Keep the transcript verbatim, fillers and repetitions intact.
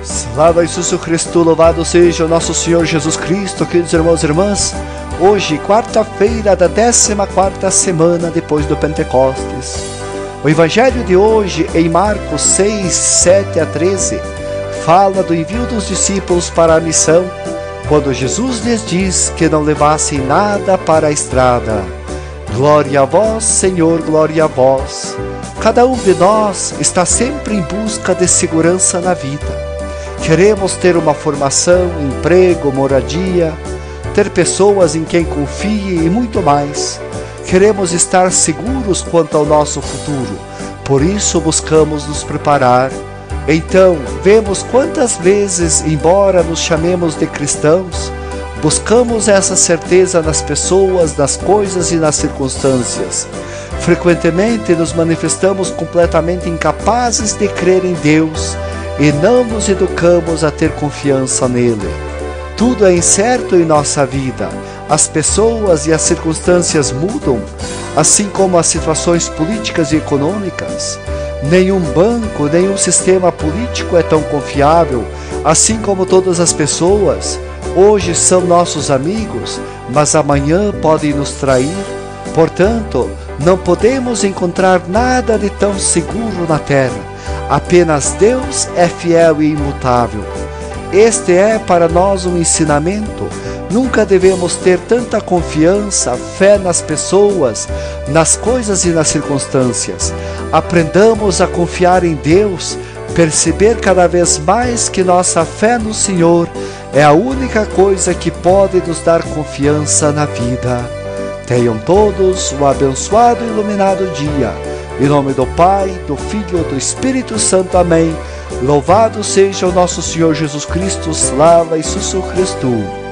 Slava Jesus Cristo, louvado seja o nosso Senhor Jesus Cristo, queridos irmãos e irmãs. Hoje, quarta-feira da décima quarta semana depois do Pentecostes. O Evangelho de hoje, em Marcos seis, sete a treze, fala do envio dos discípulos para a missão, quando Jesus lhes diz que não levassem nada para a estrada. Glória a vós, Senhor, glória a vós. Cada um de nós está sempre em busca de segurança na vida. Queremos ter uma formação, emprego, moradia, ter pessoas em quem confie e muito mais. Queremos estar seguros quanto ao nosso futuro, por isso buscamos nos preparar. Então, vemos quantas vezes, embora nos chamemos de cristãos, buscamos essa certeza nas pessoas, nas coisas e nas circunstâncias. Frequentemente nos manifestamos completamente incapazes de crer em Deus e não nos educamos a ter confiança nele. Tudo é incerto em nossa vida. As pessoas e as circunstâncias mudam, assim como as situações políticas e econômicas. Nenhum banco, nenhum sistema político é tão confiável, assim como todas as pessoas. Hoje são nossos amigos, mas amanhã podem nos trair. Portanto, não podemos encontrar nada de tão seguro na terra. Apenas Deus é fiel e imutável. Este é para nós um ensinamento. Nunca devemos ter tanta confiança, fé nas pessoas, nas coisas e nas circunstâncias. Aprendamos a confiar em Deus, perceber cada vez mais que nossa fé no Senhor é a única coisa que pode nos dar confiança na vida. Tenham todos um abençoado e iluminado dia. Em nome do Pai, do Filho e do Espírito Santo. Amém. Louvado seja o nosso Senhor Jesus Cristo. Slava Jesus Cristo.